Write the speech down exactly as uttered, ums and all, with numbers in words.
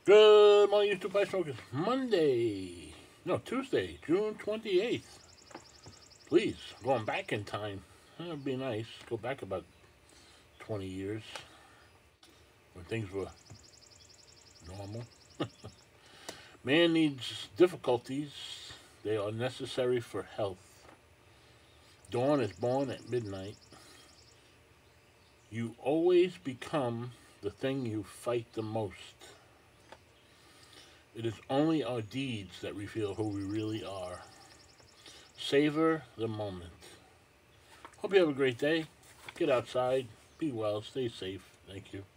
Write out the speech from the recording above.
Good morning, YouTube Pie Smokers. Monday, no, Tuesday, June twenty-eighth. Please, going back in time. That'd be nice. Go back about twenty years when things were normal. Man needs difficulties. They are necessary for health. Dawn is born at midnight. You always become the thing you fight the most. It is only our deeds that reveal who we really are. Savor the moment. Hope you have a great day. Get outside. Be well. Stay safe. Thank you.